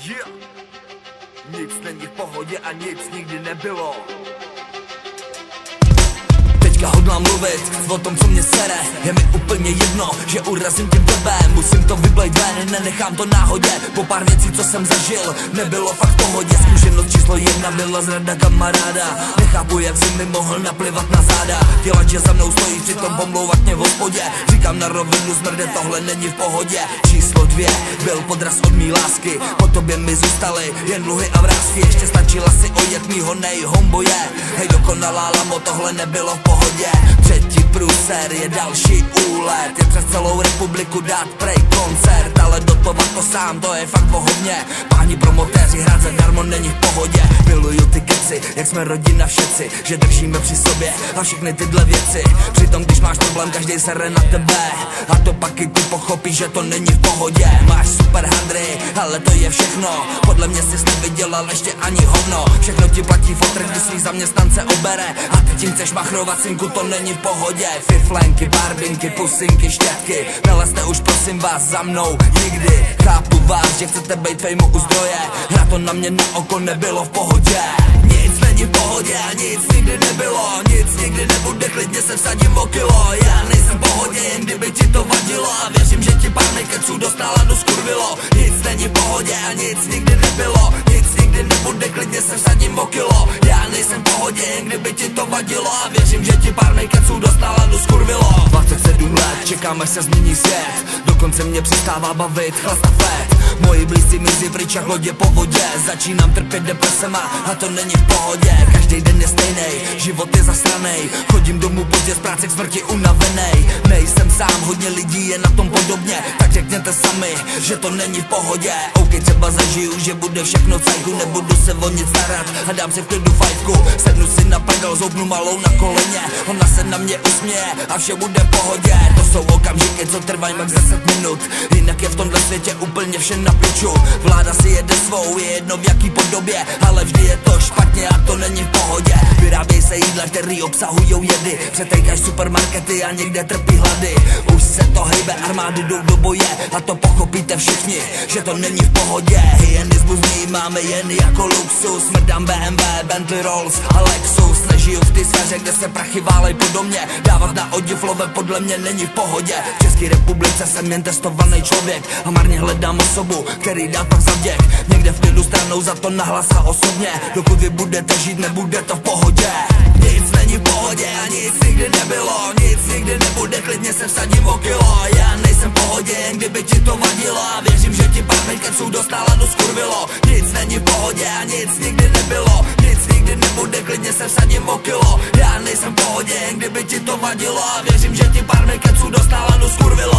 Yeah. Nic není v pohodě a nic nikdy nebylo. Teďka hodlám mluvit o tom, co mě sere. Je mi úplně jedno, že urazím tím tebe. Musím to vyblejt ven, nenechám to náhodě. Po pár věcí, co jsem zažil, nebylo fakt v pohodě. Zkušenost číslo 1 byla zrada kamaráda. Nechápu, jak si mi mohl naplivat na záda. Dělat, že za mnou stojí, přitom pomlouvat mě v hospodě. Říkám na rovinu, smrde, tohle není v pohodě. Číslo 2 byl podraz od mý lásky. Po tobě mi zůstaly jen dluhy a vrásky. Ještě stačila si ojet mýho homboje. Hej, dokonalá lamo, tohle nebylo v pohodě. Třetí průser je další úlet. Je přes celou republiku dát prej koncert. Ale dotovat to sám, to je fakt vohodně. Páni promotéři, hrát zadarmo není v pohodě. Miluju ty keci, jak jsme rodina všetci. Že držíme při sobě a všechny tyhle věci. Přitom když máš problém, každý sere na tebe. A to pak i ty pochopíš, že to není v pohodě. Máš super hadry, ale to je všechno. Podle mě jsi nevydělal ještě ani hovno. Všechno ti platí fotr, když svý zaměstnance obere. A ty tím chceš machrovat, synku, to není v pohodě. Fiflenky, barbinky, pusinky, štětky. Nelezte už prosím vás za mnou nikdy. Chápu vás, že chcete bejt fejmu u zdroje. Hrát to na mě na oko nebylo v pohodě. Nic není v pohodě a nic nikdy nebylo. Nic nikdy nebude, klidně se vsadím o kilo. Já nejsem v pohodě, jen kdyby ti to vadilo. A věřím, že ti pár nekeců dostala do skurvilo. Nic není v pohodě a nic nikdy nebylo. Nic nikdy nebude, klidně se vsadím o kilo. Já nejsem v pohodě, jen kdyby ti to vadilo. A věřím, že ti pár nekeců dostala do skurvilo. 27 let, čekám, až se změní svět. Dokonce mě přestává bavit chlast a fet. Moji blízcí mizí pryč jak lodě po vodě. Začínám trpět depresema a to není v pohodě. Každý den je stejnej, život je zasranej. Chodím domů pozdě z práce k smrti unavenej. Nejsem sám, hodně lidí je na tom podobně. Tak řekněte sami, že to není v pohodě. OK, třeba zažiju, že bude všechno cajku. Nebudu se o nic starat a dám si v klidu fajfku. Sednu si na prdel, zoubnu malou na koleně. Ona se na mě usměje a vše bude v pohodě. To jsou okamžiky, co trvají max 10 minut. Jinak je v tomhle světě úplně vše na piču. Vláda si jede svou, je jedno v jaký podobě. Ale vždy je to špatně a to není v pohodě. Vyráběj se jídla, který obsahujou jedy. Přetejkáš supermarkety a někde trpí hlady. Už se to hejbe, armády jdou do boje. A to pochopíte všichni, že to není v pohodě. Hyenismus máme jen jako luxus. Smrdám BMW, Bentley, Rolls a Lexus. Nežiju v té sféře, kde se prachy válej podobně. Dávat na oděv love podle mě není v pohodě. V České republice jsem jen testovaný člověk. A marně hledám osobu, který dá pak zavděk. Někde v klidu stranou za to nahlas a osobně. Dokud vy budete žít, nebude to v pohodě. Nic není v pohodě a nic nikdy nebylo. Nic nikdy nebude, klidně se vsadím o kilo. Já nejsem v pohodě, jen kdyby ti to vadilo. A věřím, že ti pár nekeců dostala do skurvilo. Nic není v pohodě a nic nikdy nebylo. Nic nikdy nebude, klidně se vsadím o kilo. Já nejsem v pohodě, jen kdyby ti to vadilo. A věřím, že ti pár nekeců dostala do skurvilo.